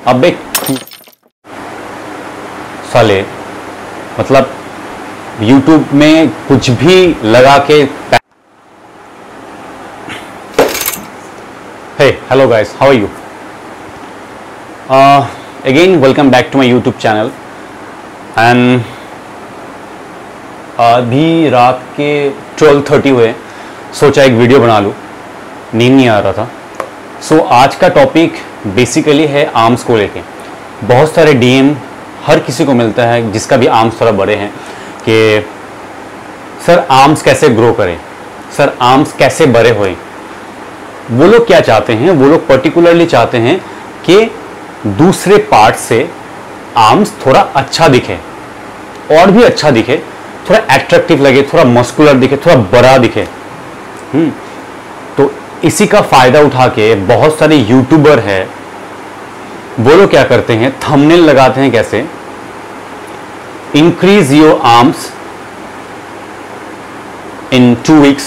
अबे साले, मतलब YouTube में कुछ भी लगा के। Hey hello guys, how are you? Again welcome back to my YouTube channel. And अभी रात के 12:30 हुए, सोचा एक वीडियो बना लूँ, नींद नहीं आ रहा था। सो आज का टॉपिक बेसिकली है आर्म्स को लेके। बहुत सारे DM हर किसी को मिलता है जिसका भी आर्म्स थोड़ा बड़े हैं कि सर आर्म्स कैसे ग्रो करें, सर आर्म्स कैसे बड़े होए। वो लोग क्या चाहते हैं, वो लोग पर्टिकुलरली चाहते हैं कि दूसरे पार्ट से आर्म्स थोड़ा अच्छा दिखे, और भी अच्छा दिखे, थोड़ा एट्रैक्टिव लगे, थोड़ा मस्कुलर दिखे, थोड़ा बड़ा दिखे। तो इसी का फायदा उठा के बहुत सारे यूट्यूबर है, वो लोग क्या करते हैं, थंबनेल लगाते हैं कैसे, increase your arms in 2 weeks,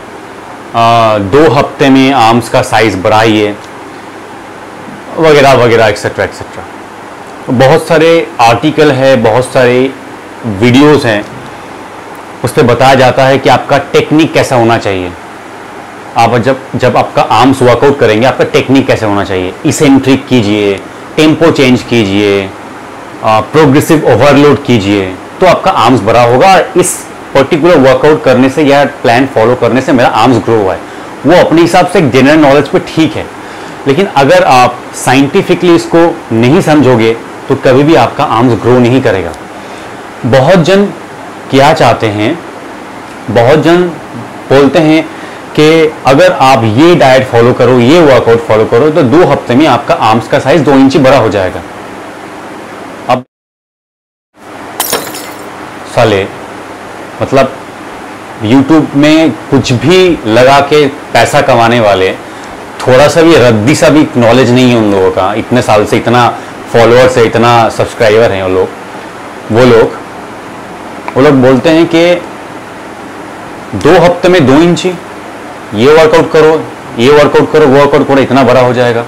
2 हफ्ते में आर्म्स का साइज बढ़ाइए, वगैरह वगैरह एक्सेट्रा एक्सेट्रा। बहुत सारे आर्टिकल है, बहुत सारे वीडियोस हैं, उस पर बताया जाता है कि आपका टेक्निक कैसा होना चाहिए। आप जब आपका आर्म्स वर्कआउट करेंगे, आपका टेक्निक कैसे होना चाहिए, इसेंट्रिक कीजिए, टेम्पो चेंज कीजिए, प्रोग्रेसिव ओवरलोड कीजिए, तो आपका आर्म्स बड़ा होगा। और इस पर्टिकुलर वर्कआउट करने से या प्लान फॉलो करने से मेरा आर्म्स ग्रो हुआ है। वो अपने हिसाब से जनरल नॉलेज पे ठीक है, लेकिन अगर आप साइंटिफिकली इसको नहीं समझोगे तो कभी भी आपका आर्म्स ग्रो नहीं करेगा। बहुत जन क्या चाहते हैं, बहुत जन बोलते हैं कि अगर आप ये डाइट फॉलो करो, ये वर्कआउट फॉलो करो, तो 2 हफ्ते में आपका आर्म्स का साइज 2 इंच बड़ा हो जाएगा। अब साले, मतलब YouTube में कुछ भी लगा के पैसा कमाने वाले, थोड़ा सा भी रद्दी सा भी नॉलेज नहीं है उन लोगों का। इतने साल से इतना फॉलोअर्स है, इतना सब्सक्राइबर हैं वो लोग बोलते हैं कि 2 हफ्ते में 2 इंच, ये वर्कआउट करो, ये वर्कआउट करो, वो वर्कआउट करो, इतना बड़ा हो जाएगा।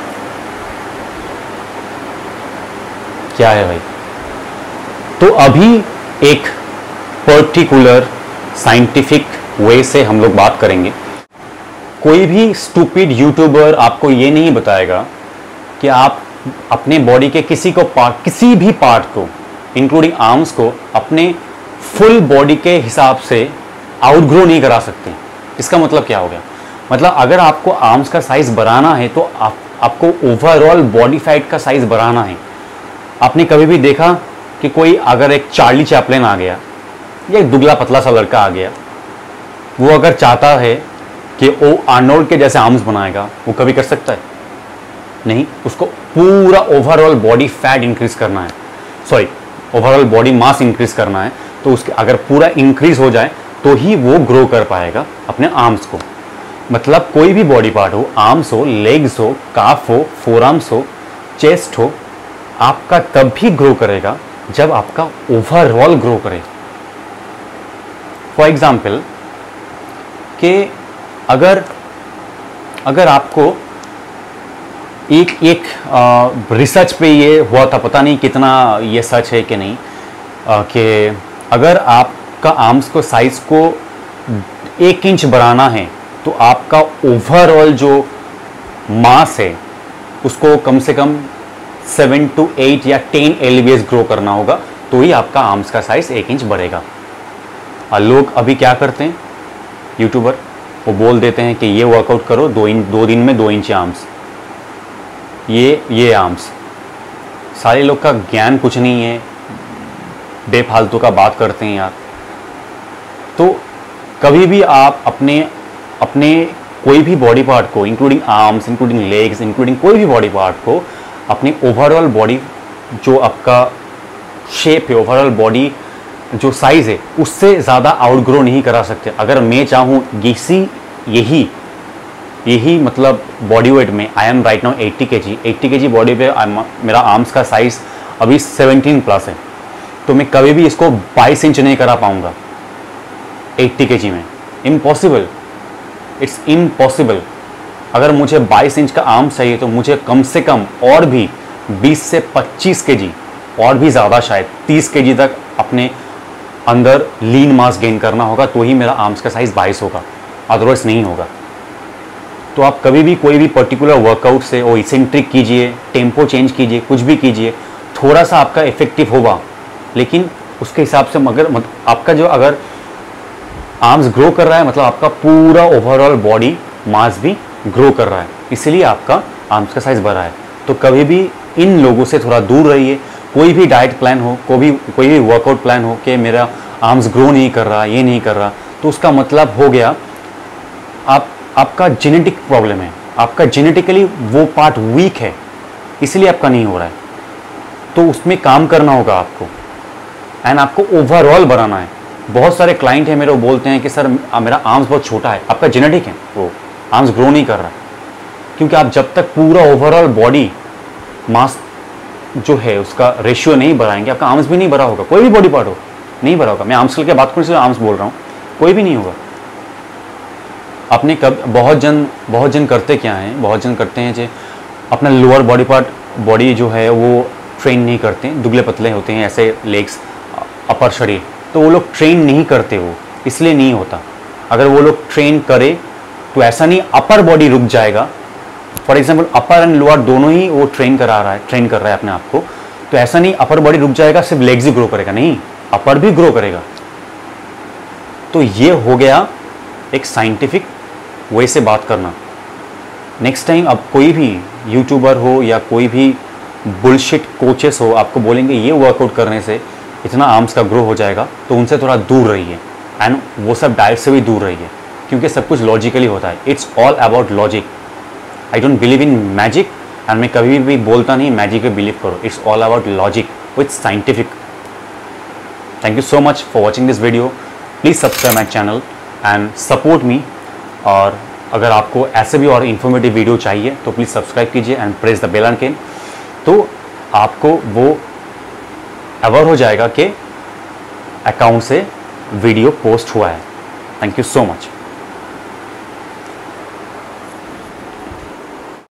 क्या है भाई? तो अभी एक पर्टिकुलर साइंटिफिक वे से हम लोग बात करेंगे। कोई भी स्टूपिड यूट्यूबर आपको ये नहीं बताएगा कि आप अपने बॉडी के किसी भी पार्ट को, इंक्लूडिंग आर्म्स को, अपने फुल बॉडी के हिसाब से आउटग्रो नहीं करा सकते। इसका मतलब क्या हो गया? मतलब अगर आपको आर्म्स का साइज बढ़ाना है तो आपको ओवरऑल बॉडी फैट का साइज बढ़ाना है। आपने कभी भी देखा कि कोई अगर एक चार्ली चैपलिन आ गया या एक दुबला पतला सा लड़का आ गया, वो अगर चाहता है कि वो आर्नोल्ड के जैसे आर्म्स बनाएगा, वो कभी कर सकता है? नहीं। उसको पूरा ओवरऑल बॉडी फैट इंक्रीज करना है, sorry overall body mass increase करना है। तो उसके अगर पूरा इंक्रीज हो जाए तो ही वो ग्रो कर पाएगा अपने आर्म्स को। मतलब कोई भी बॉडी पार्ट हो, आर्म्स हो, लेग्स हो, काफ हो, फोरआर्म्स हो, चेस्ट हो, आपका तब भी ग्रो करेगा जब आपका ओवरऑल ग्रो करे। फॉर एग्जाम्पल कि अगर आपको एक रिसर्च पे ये हुआ था, पता नहीं कितना ये सच है कि नहीं, कि अगर आपका आर्म्स को साइज को 1 इंच बढ़ाना है तो आपका ओवरऑल जो मास है उसको कम से कम 7 to 8 या 10 LBS ग्रो करना होगा, तो ही आपका आर्म्स का साइज 1 इंच बढ़ेगा। और लोग अभी क्या करते हैं, यूट्यूबर, वो बोल देते हैं कि ये वर्कआउट करो, 2 दिन में 2 इंच आर्म्स, ये आर्म्स। सारे लोग का ज्ञान कुछ नहीं है, बेफालतू का बात करते हैं यार। तो कभी भी आप अपने कोई भी बॉडी पार्ट को, including arms, including legs, including कोई भी बॉडी पार्ट को, अपने ओवरऑल बॉडी जो आपका शेप है, ओवरऑल बॉडी जो साइज है, उससे ज़्यादा आउटग्रो नहीं करा सकते। अगर मैं चाहूँ यही मतलब बॉडी वेट में, I am right now 80 kg body पे मेरा आर्म्स का साइज अभी 17 प्लस है, तो मैं कभी भी इसको 22 इंच नहीं करा पाऊंगा 80 kg में। Impossible, it's impossible. अगर मुझे 22 इंच का आर्म चाहिए तो मुझे कम से कम और भी 20 से 25 केजी और भी ज़्यादा, शायद 30 केजी तक अपने अंदर लीन मास गेन करना होगा, तो ही मेरा आर्म्स का साइज 22 होगा, अदरवाइज नहीं होगा। तो आप कभी भी कोई भी पर्टिकुलर वर्कआउट से वो इसेंट्रिक कीजिए, टेम्पो चेंज कीजिए, कुछ भी कीजिए, थोड़ा सा आपका इफेक्टिव होगा, लेकिन उसके हिसाब से मगर आपका जो अगर आर्म्स ग्रो कर रहा है मतलब आपका पूरा ओवरऑल बॉडी मास भी ग्रो कर रहा है, इसीलिए आपका आर्म्स का साइज बढ़ा है। तो कभी भी इन लोगों से थोड़ा दूर रहिए। कोई भी डाइट प्लान हो, कोई भी वर्कआउट प्लान हो कि मेरा आर्म्स ग्रो नहीं कर रहा, ये नहीं कर रहा, तो उसका मतलब हो गया आपका जेनेटिक प्रॉब्लम है, आपका जेनेटिकली वो पार्ट वीक है, इसलिए आपका नहीं हो रहा है। तो उसमें काम करना होगा आपको, एंड आपको ओवरऑल बनाना है। बहुत सारे क्लाइंट हैं मेरे, वो बोलते हैं कि सर मेरा आर्म्स बहुत छोटा है। आपका जेनेटिक है, वो आर्म्स ग्रो नहीं कर रहा, क्योंकि आप जब तक पूरा ओवरऑल बॉडी मास जो है उसका रेशियो नहीं बढ़ाएंगे, आपका आर्म्स भी नहीं बढ़ा होगा। कोई भी बॉडी पार्ट हो नहीं बढ़ा होगा। मैं आर्म्स की बात करूँ इसलिए आर्म्स बोल रहा हूँ, कोई भी नहीं होगा। अपने बहुत जन करते क्या हैं, बहुत जन करते हैं जो अपना लोअर बॉडी जो है वो ट्रेन नहीं करते, दुबले पतले होते हैं ऐसे लेग्स, अपर शरीर, तो वो लोग ट्रेन नहीं करते, वो इसलिए नहीं होता। अगर वो लोग ट्रेन करे तो ऐसा नहीं अपर बॉडी रुक जाएगा। For example upper and lower दोनों ही वो ट्रेन कर रहा है अपने आप को, तो ऐसा नहीं अपर बॉडी रुक जाएगा सिर्फ लेग्स ही ग्रो करेगा, नहीं, अपर भी ग्रो करेगा। तो ये हो गया एक साइंटिफिक वे से बात करना। नेक्स्ट टाइम अब कोई भी यूट्यूबर हो या कोई भी बुलशिट कोचेस हो आपको बोलेंगे ये वर्कआउट करने से इतना आर्म्स का ग्रो हो जाएगा, तो उनसे थोड़ा दूर रहिए, एंड वो सब डाइट से भी दूर रहिए, क्योंकि सब कुछ लॉजिकली होता है। It's all about logic. I don't believe in magic, and मैं कभी भी बोलता नहीं मैजिक पे बिलीव करो। It's all about logic with scientific. Thank you so much for watching this video. Please subscribe my channel and support me. और अगर आपको ऐसे भी और इन्फॉर्मेटिव वीडियो चाहिए तो प्लीज़ सब्सक्राइब कीजिए and press the bell icon, तो आपको वो अवेयर हो जाएगा कि अकाउंट से वीडियो पोस्ट हुआ है। Thank you so much.